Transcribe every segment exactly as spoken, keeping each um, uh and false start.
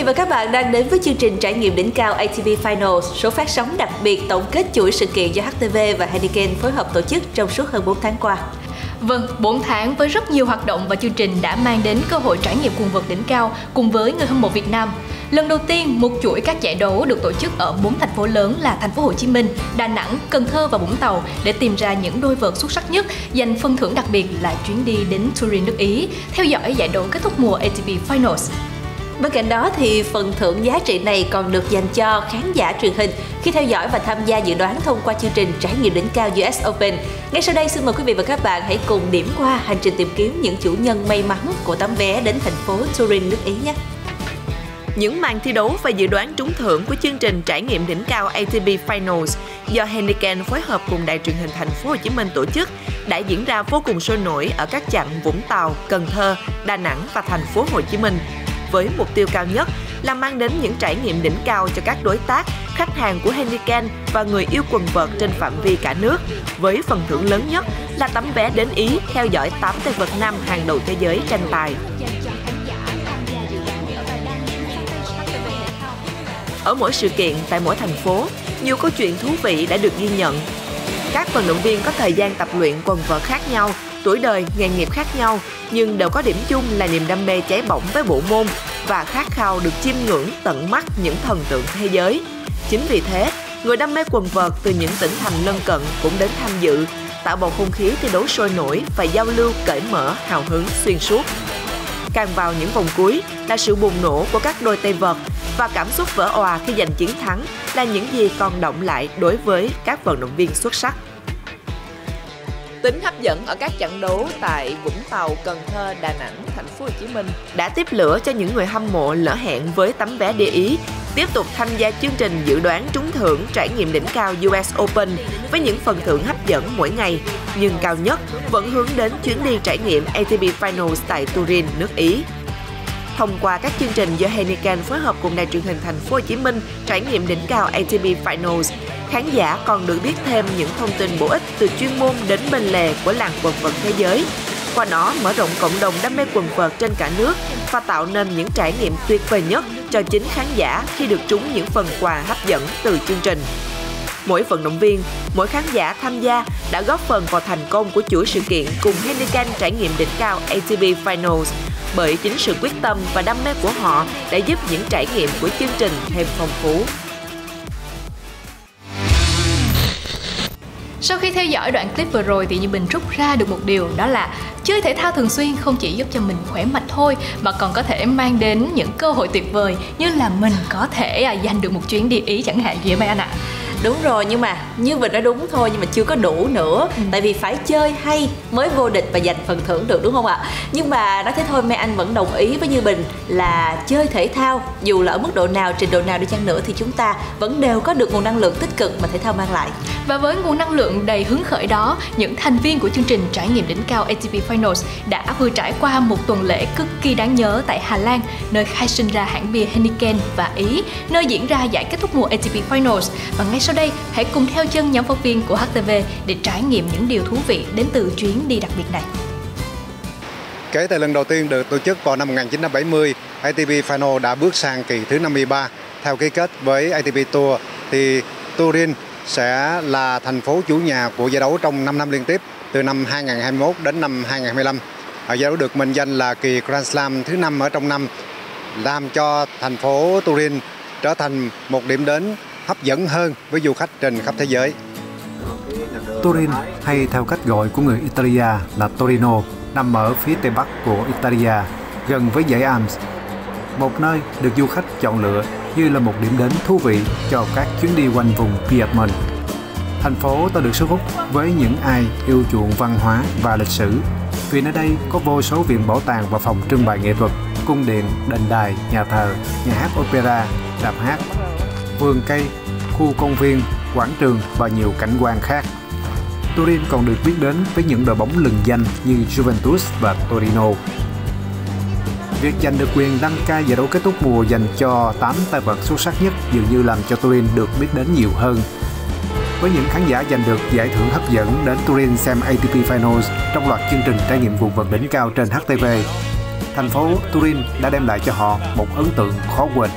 và các bạn đang đến với chương trình trải nghiệm đỉnh cao a tê pê Finals, số phát sóng đặc biệt tổng kết chuỗi sự kiện do hát tê vê và Heineken phối hợp tổ chức trong suốt hơn bốn tháng qua. Vâng, bốn tháng với rất nhiều hoạt động và chương trình đã mang đến cơ hội trải nghiệm quần vợt đỉnh cao cùng với người hâm mộ Việt Nam. Lần đầu tiên, một chuỗi các giải đấu được tổ chức ở bốn thành phố lớn là thành phố Hồ Chí Minh, Đà Nẵng, Cần Thơ và Vũng Tàu để tìm ra những đôi vợt xuất sắc nhất, dành phần thưởng đặc biệt là chuyến đi đến Turin, nước Ý, theo dõi giải đấu kết thúc mùa a tê pê Finals. Bên cạnh đó thì phần thưởng giá trị này còn được dành cho khán giả truyền hình khi theo dõi và tham gia dự đoán thông qua chương trình trải nghiệm đỉnh cao u ét Open. Ngay sau đây xin mời quý vị và các bạn hãy cùng điểm qua hành trình tìm kiếm những chủ nhân may mắn của tấm vé đến thành phố Turin, nước Ý nhé. Những màn thi đấu và dự đoán trúng thưởng của chương trình trải nghiệm đỉnh cao a tê pê Finals do Heineken phối hợp cùng đài truyền hình thành phố Hồ Chí Minh tổ chức đã diễn ra vô cùng sôi nổi ở các chặng Vũng Tàu, Cần Thơ, Đà Nẵng và thành phố Hồ Chí Minh. Với mục tiêu cao nhất là mang đến những trải nghiệm đỉnh cao cho các đối tác, khách hàng của Heineken và người yêu quần vợt trên phạm vi cả nước, với phần thưởng lớn nhất là tấm vé đến Ý theo dõi tám tay vợt nam hàng đầu thế giới tranh tài. Ở mỗi sự kiện tại mỗi thành phố, nhiều câu chuyện thú vị đã được ghi nhận. Các vận động viên có thời gian tập luyện quần vợt khác nhau, tuổi đời, nghề nghiệp khác nhau, nhưng đều có điểm chung là niềm đam mê cháy bỏng với bộ môn và khát khao được chiêm ngưỡng tận mắt những thần tượng thế giới. Chính vì thế, người đam mê quần vợt từ những tỉnh thành lân cận cũng đến tham dự, tạo bầu không khí thi đấu sôi nổi và giao lưu cởi mở, hào hứng xuyên suốt. Càng vào những vòng cuối là sự bùng nổ của các đôi tay vợt và cảm xúc vỡ òa khi giành chiến thắng là những gì còn đọng lại đối với các vận động viên xuất sắc. Tính hấp dẫn ở các trận đấu tại Vũng Tàu, Cần Thơ, Đà Nẵng, thành phố Hồ Chí Minh đã tiếp lửa cho những người hâm mộ lỡ hẹn với tấm vé đi Ý, tiếp tục tham gia chương trình dự đoán trúng thưởng trải nghiệm đỉnh cao u ét Open với những phần thưởng hấp dẫn mỗi ngày, nhưng cao nhất vẫn hướng đến chuyến đi trải nghiệm a tê pê Finals tại Turin, nước Ý. Thông qua các chương trình do Heineken phối hợp cùng đài truyền hình thành phố Hồ Chí Minh trải nghiệm đỉnh cao a tê pê Finals, khán giả còn được biết thêm những thông tin bổ ích từ chuyên môn đến bên lề của làng quần vợt thế giới. Qua đó mở rộng cộng đồng đam mê quần vợt trên cả nước và tạo nên những trải nghiệm tuyệt vời nhất cho chính khán giả khi được trúng những phần quà hấp dẫn từ chương trình. Mỗi vận động viên, mỗi khán giả tham gia đã góp phần vào thành công của chuỗi sự kiện cùng Heineken trải nghiệm đỉnh cao a tê pê Finals, bởi chính sự quyết tâm và đam mê của họ đã giúp những trải nghiệm của chương trình thêm phong phú. Sau khi theo dõi đoạn clip vừa rồi thì Như Bình rút ra được một điều, đó là chơi thể thao thường xuyên không chỉ giúp cho mình khỏe mạnh thôi mà còn có thể mang đến những cơ hội tuyệt vời như là mình có thể giành được một chuyến đi Ý chẳng hạn, gì mấy anh ạ? Đúng rồi, nhưng mà Như Bình nói đúng thôi nhưng mà chưa có đủ nữa. ừ. Tại vì phải chơi hay mới vô địch và giành phần thưởng được, đúng không ạ? Nhưng mà nói thế thôi, mấy anh vẫn đồng ý với Như Bình là chơi thể thao dù là ở mức độ nào, trình độ nào đi chăng nữa thì chúng ta vẫn đều có được nguồn năng lượng tích cực mà thể thao mang lại. Và với nguồn năng lượng đầy hứng khởi đó, những thành viên của chương trình trải nghiệm đỉnh cao a tê pê Finals đã vừa trải qua một tuần lễ cực kỳ đáng nhớ tại Hà Lan, nơi khai sinh ra hãng bia Heineken, và Ý, nơi diễn ra giải kết thúc mùa a tê pê Finals. Và ngay sau đây, hãy cùng theo chân nhóm phóng viên của hát tê vê để trải nghiệm những điều thú vị đến từ chuyến đi đặc biệt này. Kể từ lần đầu tiên được tổ chức vào năm một nghìn chín trăm bảy mươi, a tê pê Final đã bước sang kỳ thứ năm mươi ba. Theo ký kết với a tê pê Tour, thì Turin sẽ là thành phố chủ nhà của giải đấu trong năm năm liên tiếp, từ năm hai nghìn không trăm hai mươi mốt đến năm hai nghìn không trăm hai mươi lăm. Giải đấu được mệnh danh là kỳ Grand Slam thứ năm ở trong năm, làm cho thành phố Turin trở thành một điểm đến hấp dẫn hơn với du khách trên khắp thế giới. Turin, hay theo cách gọi của người Italia là Torino, nằm ở phía tây bắc của Italia, gần với dãy Alps. Một nơi được du khách chọn lựa như là một điểm đến thú vị cho các chuyến đi quanh vùng Piedmont. Thành phố tôi được sức hút với những ai yêu chuộng văn hóa và lịch sử, vì nơi đây có vô số viện bảo tàng và phòng trưng bày nghệ thuật, cung điện, đền đài, nhà thờ, nhà hát opera, rạp hát, vườn cây, khu công viên, quảng trường và nhiều cảnh quan khác. Turin còn được biết đến với những đội bóng lừng danh như Juventus và Torino. Việc giành được quyền đăng cai giải đấu kết thúc mùa dành cho tám tay vợt xuất sắc nhất dường như làm cho Turin được biết đến nhiều hơn. Với những khán giả giành được giải thưởng hấp dẫn đến Turin xem a tê pê Finals trong loạt chương trình trải nghiệm quần vợt đỉnh cao trên hát tê vê, thành phố Turin đã đem lại cho họ một ấn tượng khó quên.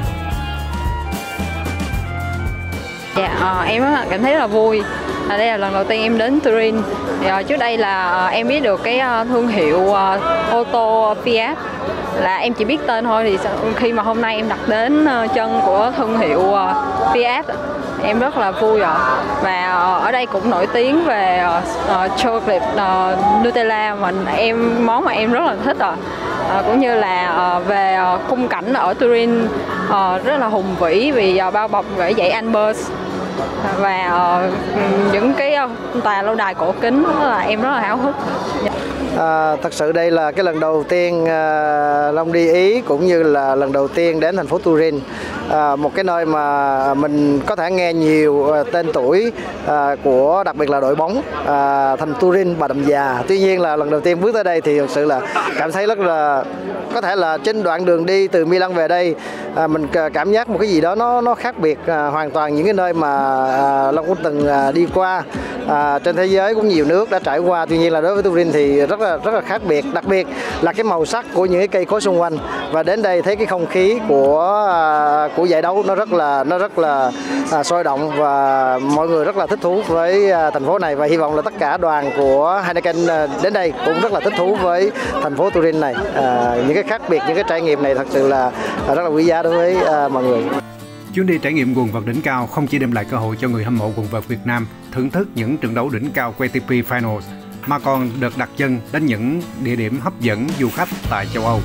Dạ, à, em cảm thấy rất là vui. À, đây là lần đầu tiên em đến Turin. Thì, à, trước đây là à, em biết được cái à, thương hiệu à, ô tô Fiat, là em chỉ biết tên thôi. Thì khi mà hôm nay em đặt đến à, chân của thương hiệu à, Fiat, em rất là vui rồi. Và à, ở đây cũng nổi tiếng về à, chocolate à, Nutella, mà em món mà em rất là thích rồi. À, cũng như là à, về à, khung cảnh ở Turin à, rất là hùng vĩ vì à, bao bọc bởi dãy Albers và uh, những cái uh, tòa lâu đài cổ kính, là em rất là háo hức. À, thật sự đây là cái lần đầu tiên uh, Long đi Ý, cũng như là lần đầu tiên đến thành phố Turin, à, một cái nơi mà mình có thể nghe nhiều uh, tên tuổi uh, của đặc biệt là đội bóng uh, thành Turin Bà Đầm Già. Tuy nhiên là lần đầu tiên bước tới đây thì thật sự là cảm thấy rất là, có thể là trên đoạn đường đi từ Milan về đây, à, mình cảm giác một cái gì đó nó nó khác biệt à, hoàn toàn những cái nơi mà à, Long cũng từng à, đi qua. À, trên thế giới cũng nhiều nước đã trải qua, tuy nhiên là đối với Turin thì rất là rất là khác biệt, đặc biệt là cái màu sắc của những cái cây cối xung quanh. Và đến đây thấy cái không khí của à, của giải đấu nó rất là nó rất là à, sôi động, và mọi người rất là thích thú với à, thành phố này, và hy vọng là tất cả đoàn của Heineken à, đến đây cũng rất là thích thú với thành phố Turin này. À, những cái khác biệt, những cái trải nghiệm này thật sự là à, rất là quý giá đối với à, mọi người. Chuyến đi trải nghiệm quần vợt đỉnh cao không chỉ đem lại cơ hội cho người hâm mộ quần vợt Việt Nam thưởng thức những trận đấu đỉnh cao của a tê pê Finals, mà còn được đặt chân đến những địa điểm hấp dẫn du khách tại châu Âu.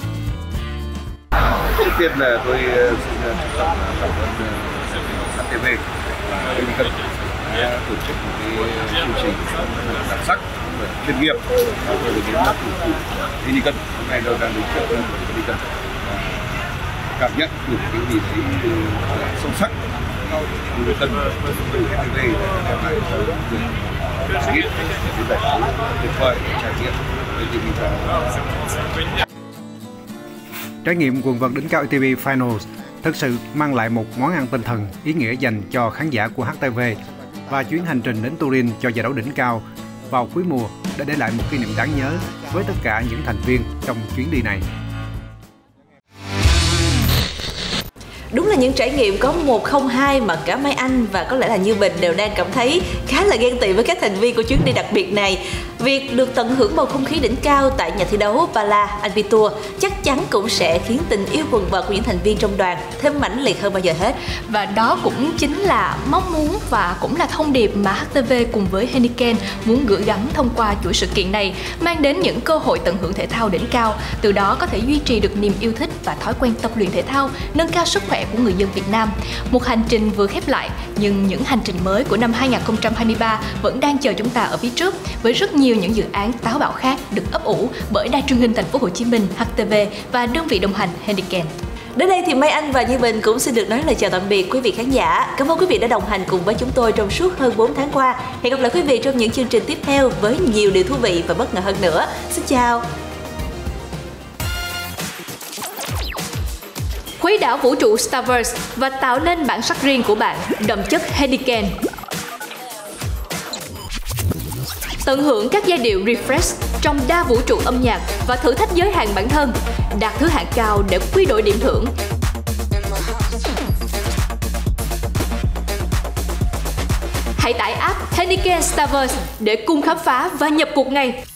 Trước tiên là tôi xin trân trọng cảm ơn hát tê vê Heineken đã tổ chức một cái chương trình đặc sắc và chuyên nghiệp. Tôi được đến là thủ phủ Heineken, hôm nay tôi đang đứng trước Heineken, cảm nhận được cái gì đấy sâu sắc. Heineken từ hát tê vê đem lại cho người trải nghiệm cái giải đấu tuyệt vời, trải nghiệm với những cái Trải nghiệm quần vợt đỉnh cao a tê pê Finals thực sự mang lại một món ăn tinh thần ý nghĩa dành cho khán giả của hát tê vê, và chuyến hành trình đến Turin cho giải đấu đỉnh cao vào cuối mùa đã để lại một kỷ niệm đáng nhớ với tất cả những thành viên trong chuyến đi này. Đúng là những trải nghiệm có một không hai mà cả Mai Anh và có lẽ là Như Bình đều đang cảm thấy khá là ghen tị với các thành viên của chuyến đi đặc biệt này. Việc được tận hưởng bầu không khí đỉnh cao tại nhà thi đấu Pala Alpi Tour chắc chắn cũng sẽ khiến tình yêu quần vợt của những thành viên trong đoàn thêm mãnh liệt hơn bao giờ hết. Và đó cũng chính là mong muốn và cũng là thông điệp mà hát tê vê cùng với Heineken muốn gửi gắm thông qua chuỗi sự kiện này, mang đến những cơ hội tận hưởng thể thao đỉnh cao, từ đó có thể duy trì được niềm yêu thích và thói quen tập luyện thể thao, nâng cao sức khỏe của người dân Việt Nam. Một hành trình vừa khép lại, nhưng những hành trình mới của năm hai không hai ba vẫn đang chờ chúng ta ở phía trước, với rất nhiều những dự án táo bạo khác được ấp ủ bởi Đài Truyền hình Thành phố Hồ Chí Minh hát tê vê và đơn vị đồng hành Heineken. Đến đây thì Mai Anh và Như Bình cũng xin được nói lời chào tạm biệt quý vị khán giả. Cảm ơn quý vị đã đồng hành cùng với chúng tôi trong suốt hơn bốn tháng qua. Hẹn gặp lại quý vị trong những chương trình tiếp theo với nhiều điều thú vị và bất ngờ hơn nữa. Xin chào! Khuấy đảo vũ trụ Starverse và tạo nên bản sắc riêng của bạn, đậm chất Heineken. Tận hưởng các giai điệu refresh trong đa vũ trụ âm nhạc và thử thách giới hạn bản thân, đạt thứ hạng cao để quy đổi điểm thưởng. Hãy tải app Heineken Starverse để cùng khám phá và nhập cuộc ngay.